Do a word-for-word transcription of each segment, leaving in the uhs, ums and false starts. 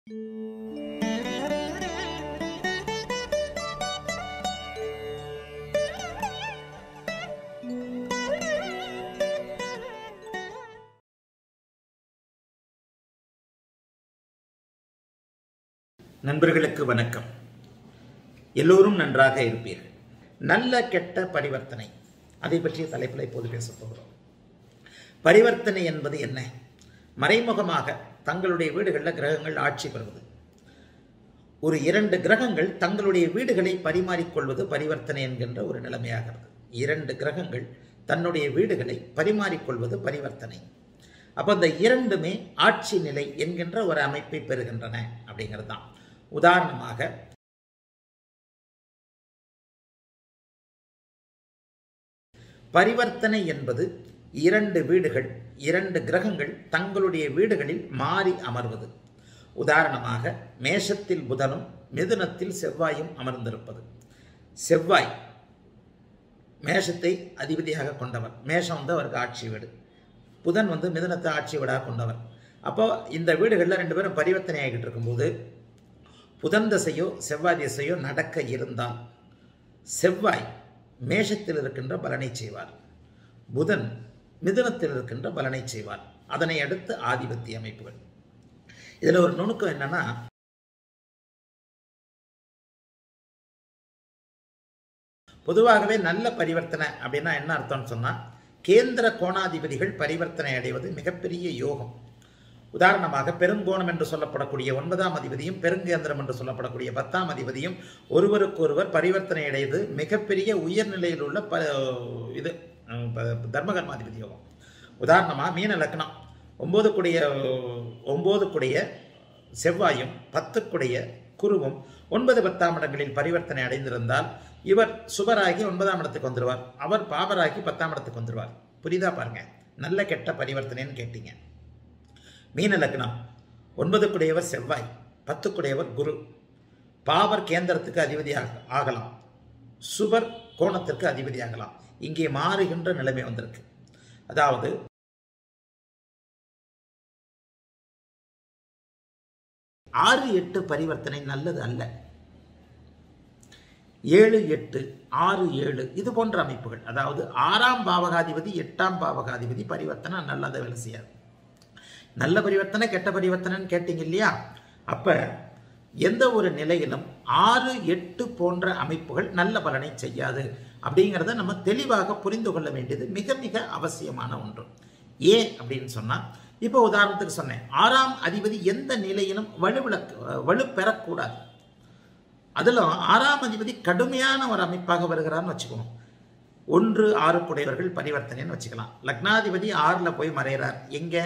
நண்பர்களுக்கு வணக்கம். எல்லோரும் நன்றாக இருப்பீர்கள். நல்ல கெட்ட பரிவர்த்தனை, அதை பற்றிய தலைப்பில் இப்போது பேசப் போகிறோம். பரிவர்த்தனை என்பது என்ன? மறைமுகமாக தங்களுடைய வீடுகளில் கிரகங்கள் ஆட்சி பெறுவது. ஒரு இரண்டு கிரகங்கள் தங்களுடைய வீடுகளை பரிமாறிக்கொள்வது பரிவர்த்தனை என்கின்ற ஒரு நிலைமையாகிறது. இரண்டு கிரகங்கள் தன்னுடைய வீடுகளை பரிமாறிக்கொள்வது பரிவர்த்தனை. அப்போ அந்த இரண்டுமே ஆட்சி நிலை என்கின்ற ஒரு அமைப்பை பெறுகின்றன அப்படிங்கிறது தான். உதாரணமாக பரிவர்த்தனை என்பது இரண்டு வீடுகள், இரண்டு கிரகங்கள் தங்களுடைய வீடுகளில் மாறி அமர்வது. உதாரணமாக மேஷத்தில் புதனும் மிதுனத்தில் செவ்வாயும் அமர்ந்திருப்பது. செவ்வாய் மேஷத்தை அதிபதியாக கொண்டவர், மேஷம் வந்து அவருக்கு ஆட்சி வீடு. புதன் வந்து மிதுனத்தை ஆட்சி வீடாக கொண்டவர். அப்போ இந்த வீடுகளில் ரெண்டு பேரும் பரிவர்த்தனை ஆகிட்டு இருக்கும்போது புதன் தசையோ செவ்வாய் திசையோ நடக்க இருந்தால் செவ்வாய் மேஷத்தில் இருக்கின்ற பலனை செய்வார், புதன் மிதுனத்தில் இருக்கின்ற பலனை செய்வார். அதனை அடுத்து ஆதிபத்திய அமைப்புகள். இதில் ஒரு நுணுக்கம் என்னன்னா, பொதுவாகவே நல்ல பரிவர்த்தனை அப்படின்னா என்ன அர்த்தம்னு சொன்னால், கேந்திர கோணாதிபதிகள் பரிவர்த்தனை அடைவது மிகப்பெரிய யோகம். உதாரணமாக பெருங்கோணம் என்று சொல்லப்படக்கூடிய ஒன்பதாம் அதிபதியும் பெருங்கேந்திரம் என்று சொல்லப்படக்கூடிய பத்தாம் அதிபதியும் ஒருவருக்கொருவர் பரிவர்த்தனை அடைவது மிகப்பெரிய உயர்நிலையில் உள்ள ப இது தர்மகர்மாதிபதி யோகம். உதாரணமாக மீன லக்னம் ஒன்பதுக்குடைய ஒன்பதுக்குடைய செவ்வாயும் பத்துக்குடைய குருவும் ஒன்பது பத்தாம் இடங்களில் பரிவர்த்தனை அடைந்திருந்தால் இவர் சுபராகி ஒன்பதாம் இடத்துக்கு வந்துடுவார், அவர் பாபராகி பத்தாம் இடத்துக்கு வந்துடுவார். புரியுதா பாருங்க, நல்ல கெட்ட பரிவர்த்தனைன்னு கேட்டீங்க. மீன லக்னம் ஒன்பதுக்குடையவர் செவ்வாய், பத்துக்குடையவர் குரு. பாவர் கேந்திரத்துக்கு அதிபதியாக ஆகலாம், சுபர் கோணத்திற்கு அதிபதி ஆகலாம். இங்கே மாறுகின்ற நிலைமை வந்திருக்கு. அதாவது ஆறு எட்டு பரிவர்த்தனை நல்லது அல்ல. ஏழு எட்டு ஆறு ஏழு இது போன்ற அமைப்புகள், அதாவது ஆறாம் பாவகாதிபதி எட்டாம் பாவகாதிபதி பரிவர்த்தனை நல்லதை வேலை செய்யாது. நல்ல பரிவர்த்தனை கெட்ட பரிவர்த்தனைன்னு கேட்டீங்க இல்லையா? அப்ப எந்த ஒரு நிலையிலும் ஆறு எட்டு போன்ற அமைப்புகள் நல்ல பலனை செய்யாது அப்படிங்கிறத நம்ம தெளிவாக புரிந்து கொள்ள வேண்டியது மிக மிக அவசியமான ஒன்று. ஏன் அப்படின்னு சொன்னா, இப்போ உதாரணத்துக்கு சொன்னேன், ஆறாம் அதிபதி எந்த நிலையிலும் வலுவில வலுப்பெறக்கூடாது. அதில் ஆறாம் அதிபதி கடுமையான ஒரு அமைப்பாக வருகிறான்னு வச்சுக்கணும். ஒன்று ஆறுக்குடையவர்கள் பரிவர்த்தனைன்னு வச்சுக்கலாம். லக்னாதிபதி ஆறுல போய் மறைகிறார். எங்க?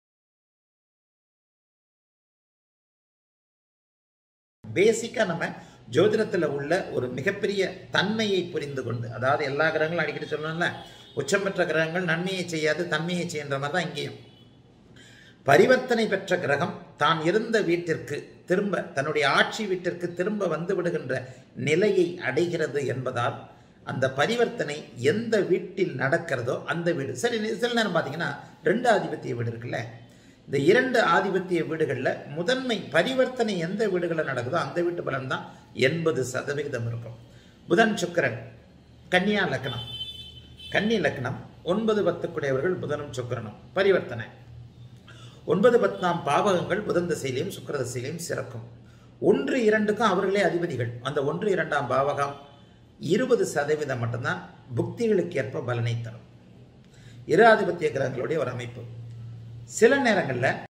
பேசிக்கா நம்ம ஜோதிடத்தில் உள்ள ஒரு மிகப்பெரிய தன்மையை புரிந்து கொண்டு, அதாவது எல்லா கிரகங்களும் அடிக்கடி சொல்லணும்ல, உச்சம் பெற்ற கிரகங்கள் நன்மையை செய்யாது தன்மையை செய்கின்ற மாதிரி தான் இங்கேயும். பரிவர்த்தனை பெற்ற கிரகம் தான் இருந்த வீட்டிற்கு திரும்ப, தன்னுடைய ஆட்சி வீட்டிற்கு திரும்ப வந்து விடுகின்ற நிலையை அடைகிறது என்பதால் அந்த பரிவர்த்தனை எந்த வீட்டில் நடக்கிறதோ அந்த வீடு சரி. சில நேரம் பார்த்தீங்கன்னா ரெண்டு ஆதிபத்திய வீடு இருக்குல்ல, இந்த இரண்டு ஆதிபத்திய வீடுகளில் முதன்மை பரிவர்த்தனை எந்த வீடுகளில் நடக்குதோ அந்த வீட்டு பலன் தான் எண்பது சதவிகிதம் இருக்கும். புதன் சுக்கிரன் கன்னியா லக்னம், கன்னி லக்னம் ஒன்பது பத்துக்குடையவர்கள் புதனும் சுக்கிரனும் பரிவர்த்தனை. ஒன்பது பத்தாம் பாவகங்கள் புதன் திசையிலையும் சுக்கிர திசையிலையும் சிறக்கும். ஒன்று இரண்டுக்கும் அவர்களே அதிபதிகள். அந்த ஒன்று இரண்டாம் பாவகம் இருபது சதவீதம் மட்டும்தான் புக்திகளுக்கு ஏற்ப பலனை தரும். இரு ஆதிபத்திய கிரகங்களுடைய ஒரு அமைப்பு. சில நேரங்களில்